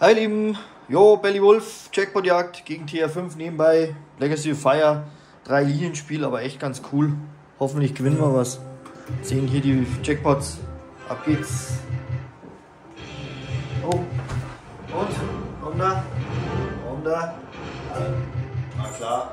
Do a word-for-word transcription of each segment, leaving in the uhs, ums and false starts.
Hi Lieben, jo, Belly Wolf, Jackpot-Jagd gegen T R fünf nebenbei, Legacy of Fire, drei Linienspiel, aber echt ganz cool. Hoffentlich gewinnen wir was. Sehen hier die Jackpots. Ab geht's. Oh, und? Komm da. Komm da. Nein. Na klar.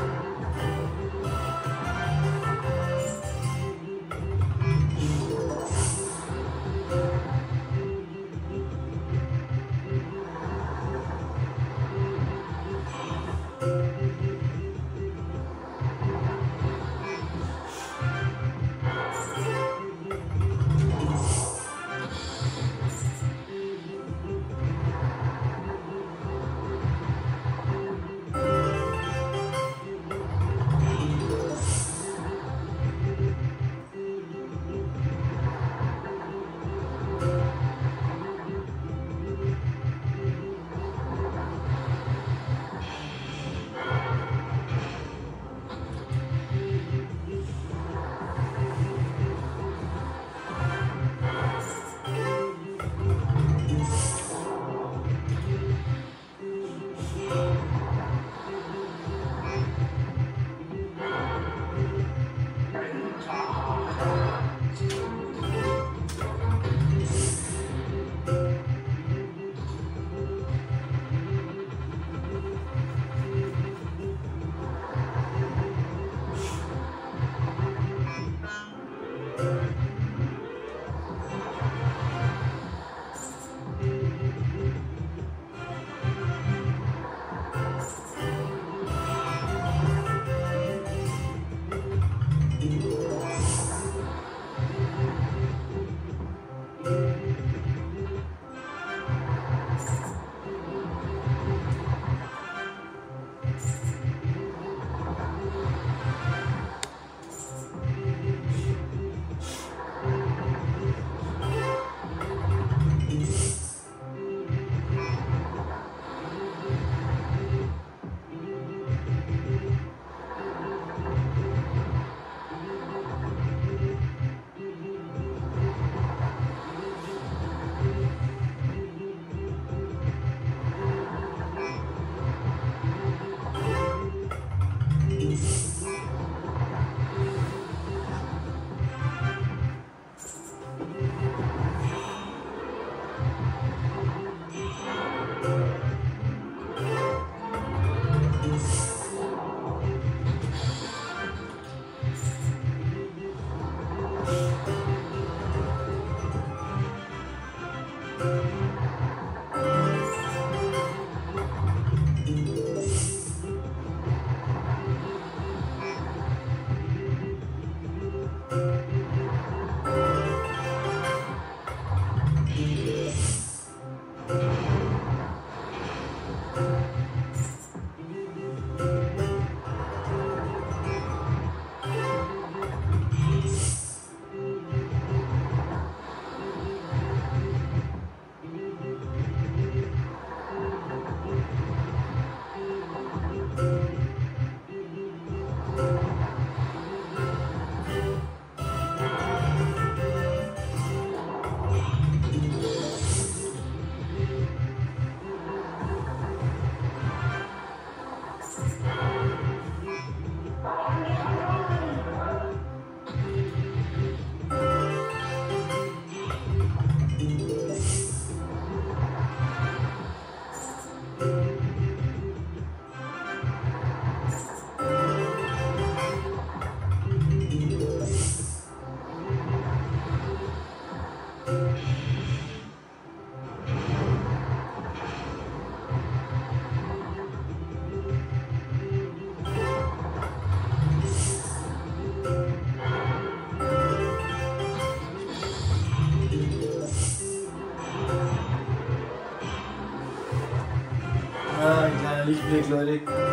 Ah, ein kleiner Lichtblick, Leute.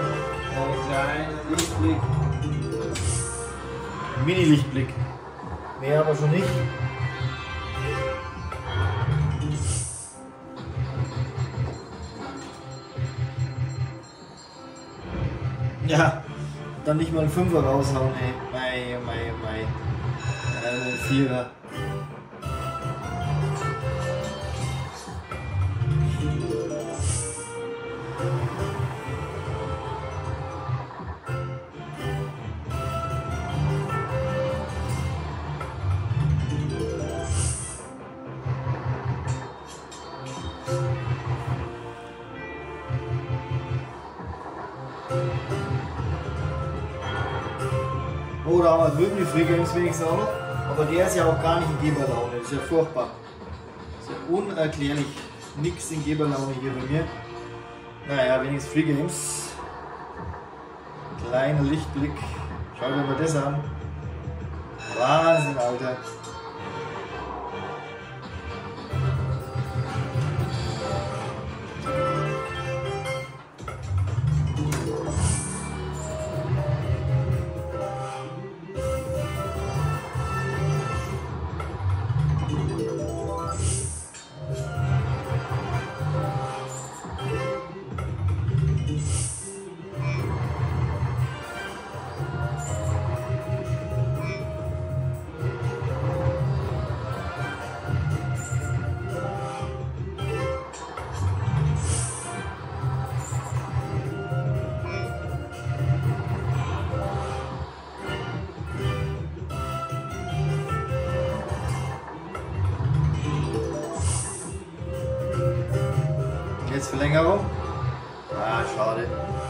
Ein kleiner Lichtblick. Ein Mini-Lichtblick. Mehr aber schon nicht. Ja, dann nicht mal einen Fünfer raushauen, ey. Mei, mei, mei. Äh, Vierer. da haben wir drüben die Free Games wenigstens auch noch. Aber der ist ja auch gar nicht in Geberlaune, das ist ja furchtbar. Das ist ja unerklärlich. Nix in Geberlaune hier bei mir. Naja, wenigstens Free Games. Kleiner Lichtblick. Schau dir mal das an. Wahnsinn, Alter. Jetzt Verlängerung. Ah, schade.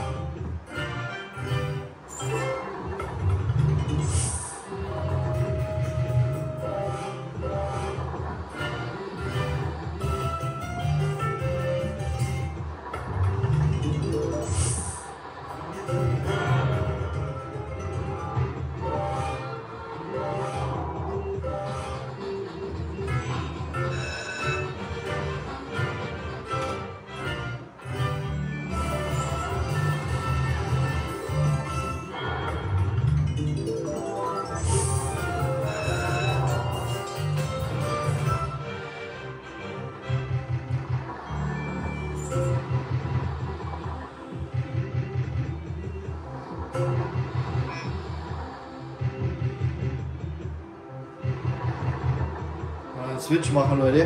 Switch machen, Leute.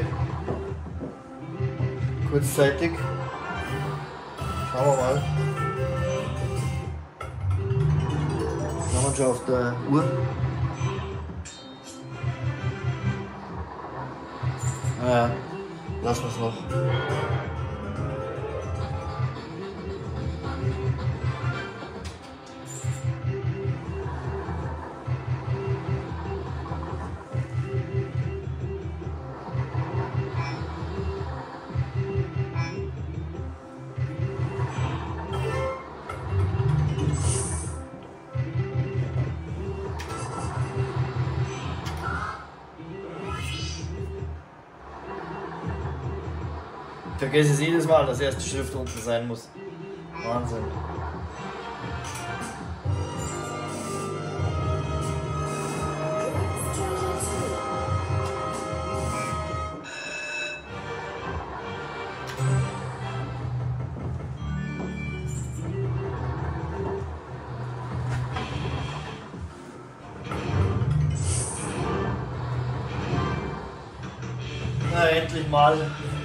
Kurzzeitig. Schauen wir mal. Schauen wir schon auf der Uhr. Naja, lassen wir es noch. Ich vergesse es jedes Mal, dass erst die Schrift unten sein muss. Wahnsinn. Na, endlich mal.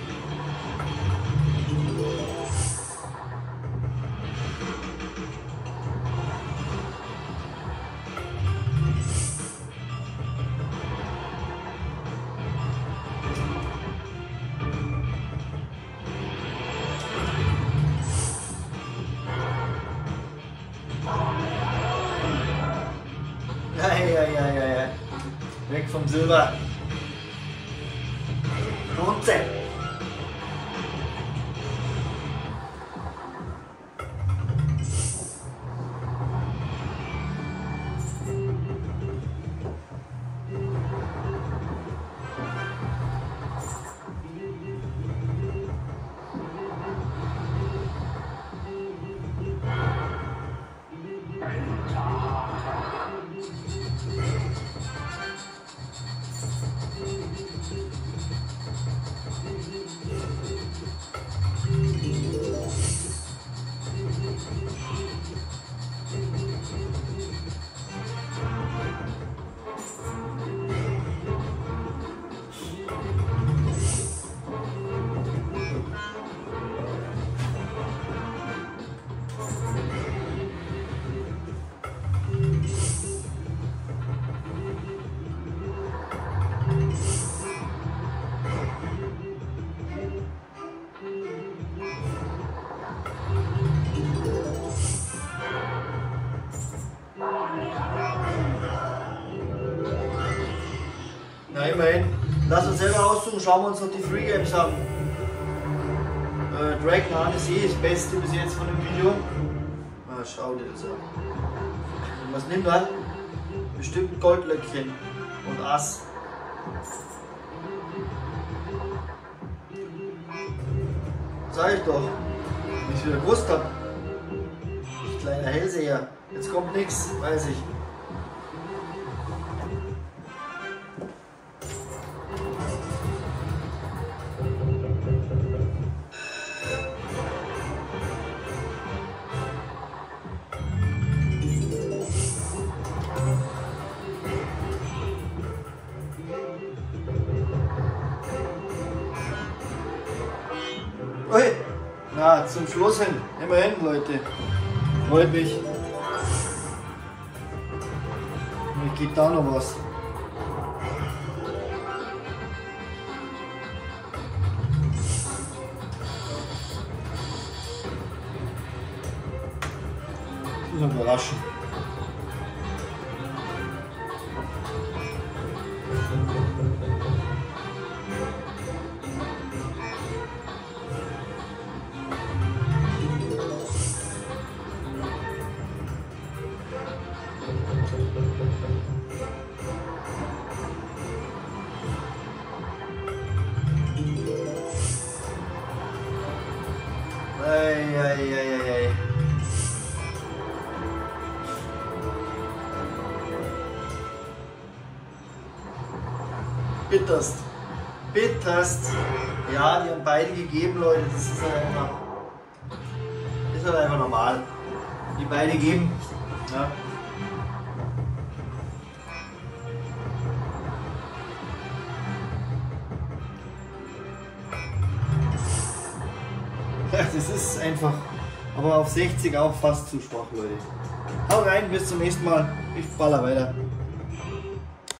Ja, ja, ja, ja. Weg vom Silber. Runter. immerhin. Lass uns selber aussuchen, schauen wir uns noch die Free Games an. Äh, Dragon Annecy ist das Beste bis jetzt von dem Video. Ah, schau dir das an. Und was nimmt er? Bestimmt Goldlöckchen und Ass. Sag ich doch, wie ich es wieder gewusst hab. Ich kleiner Hellseher. Jetzt kommt nichts, weiß ich. Ui, na, zum Schluss hin, immerhin, Leute. Freut mich. Mir geht da noch was. Ich muss mich überraschen. Eieieiei. Bitterst. Bitterst. Ja, die haben beide gegeben, Leute. Das ist halt einfach, ist halt einfach normal. Die beide geben. Ja. Ja, das ist einfach, aber auf sechzig auch fast zu schwach, Leute. Hau rein, bis zum nächsten Mal. Ich baller weiter.